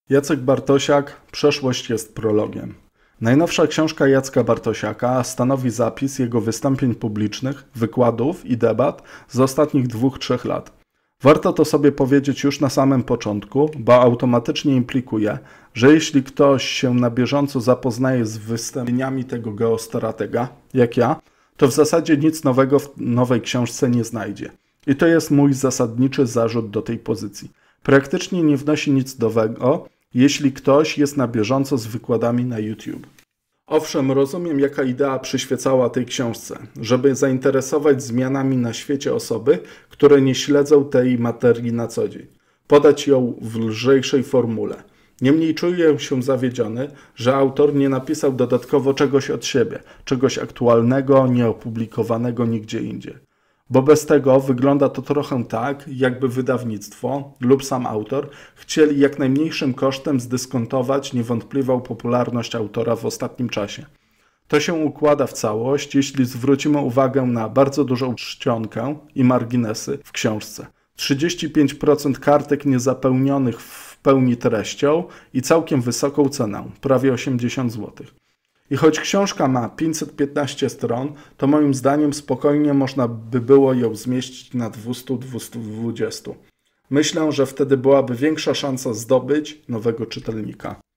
Jacek Bartosiak, Przeszłość jest prologiem. Najnowsza książka Jacka Bartosiaka stanowi zapis jego wystąpień publicznych, wykładów i debat z ostatnich 2-3 lat. Warto to sobie powiedzieć już na samym początku, bo automatycznie implikuje, że jeśli ktoś się na bieżąco zapoznaje z wystąpieniami tego geostratega, jak ja, to w zasadzie nic nowego w nowej książce nie znajdzie. I to jest mój zasadniczy zarzut do tej pozycji. Praktycznie nie wnosi nic nowego, jeśli ktoś jest na bieżąco z wykładami na YouTube. Owszem, rozumiem, jaka idea przyświecała tej książce, żeby zainteresować zmianami na świecie osoby, które nie śledzą tej materii na co dzień. Podać ją w lżejszej formule. Niemniej czuję się zawiedziony, że autor nie napisał dodatkowo czegoś od siebie, czegoś aktualnego, nieopublikowanego nigdzie indziej. Bo bez tego wygląda to trochę tak, jakby wydawnictwo lub sam autor chcieli jak najmniejszym kosztem zdyskontować niewątpliwą popularność autora w ostatnim czasie. To się układa w całość, jeśli zwrócimy uwagę na bardzo dużą czcionkę i marginesy w książce. 35% kartek niezapełnionych w pełni treścią i całkiem wysoką cenę, prawie 80 zł. I choć książka ma 515 stron, to moim zdaniem spokojnie można by było ją zmieścić na 200-220. Myślę, że wtedy byłaby większa szansa zdobyć nowego czytelnika.